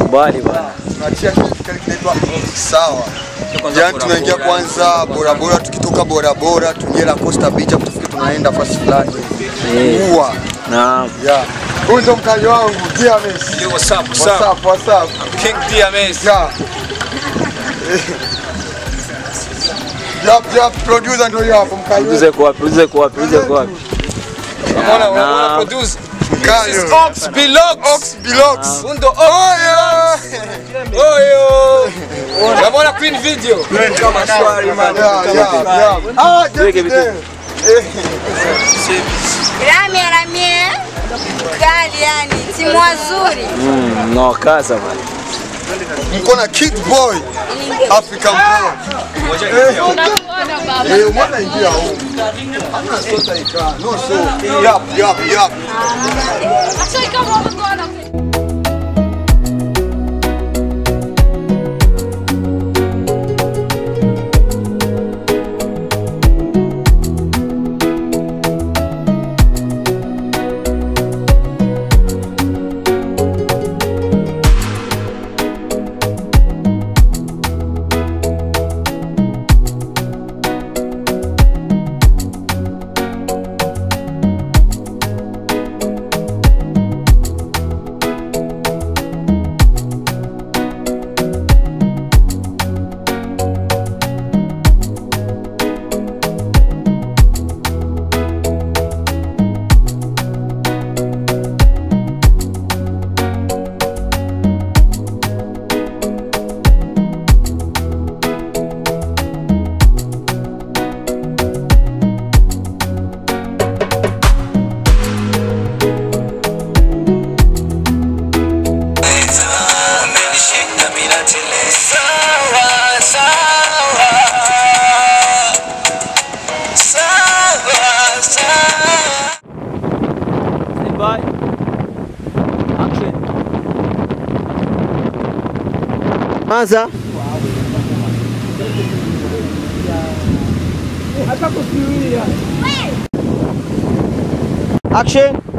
Nakubali bwana. Tunachia kile kinaitwa sawa. Jana tunaingia kwanza bora tukitoka bora tuingia la Costa Beach tufike tunaenda fast fulani. Uwa. Naam. Yeah. Huyu ndo mkali wangu DMS. Yo, what's up? King DMS. Yeah. Yup, producer ndo hapo mkali. Producer kwa wapi? Wanna produce. Mkali. Ox Bilox. Undo Oyo. Namona Queen video. Kama swali man. Yeah. Ramie. Kali yani, timu wazuri. No kaza bwana. Mko na Kid Boy African Pro. Mwana ingia huko. Hamna sota ikaa. No so. Yup. Bye. Action. Anza. Action.